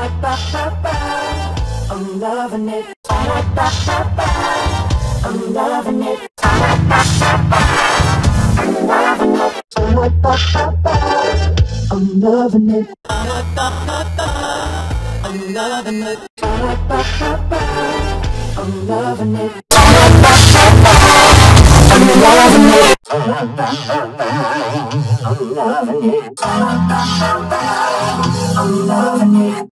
I'm loving it. I'm loving it. I'm loving it. I'm loving it. I'm loving it. I'm loving it. I'm loving it. I'm loving it. I'm loving it.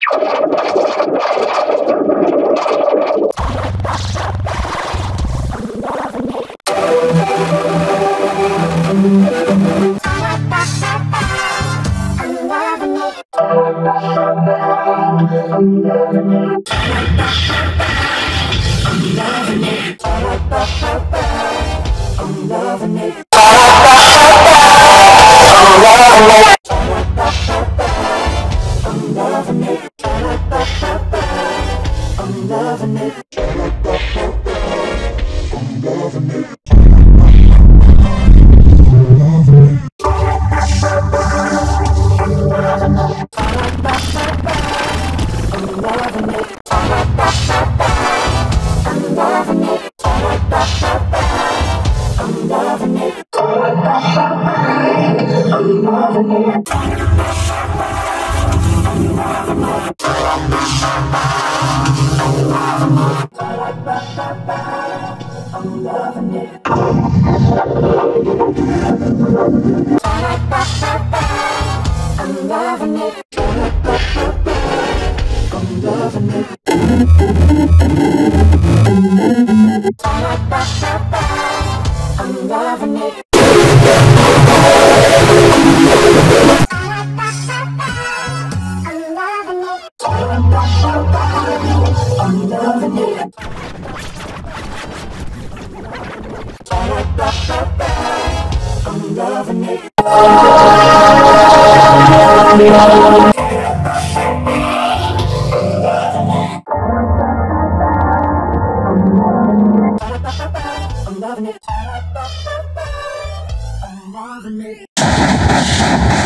I'm loving it.